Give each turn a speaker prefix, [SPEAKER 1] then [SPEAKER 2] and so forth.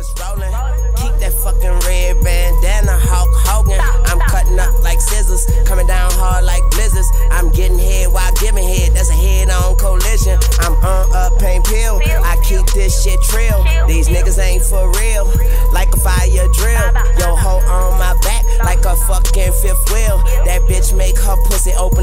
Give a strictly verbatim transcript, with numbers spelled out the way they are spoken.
[SPEAKER 1] it's rolling. Keep that fucking red bandana, Hulk Hogan. I'm cutting up like scissors, coming down hard like blizzards. I'm getting head while giving head, that's a head-on collision. I'm on a pain pill, I keep this shit trill. These niggas ain't for real, like a fire drill. Yo, hoe on my back, like a fucking fifth wheel. That bitch make her pussy open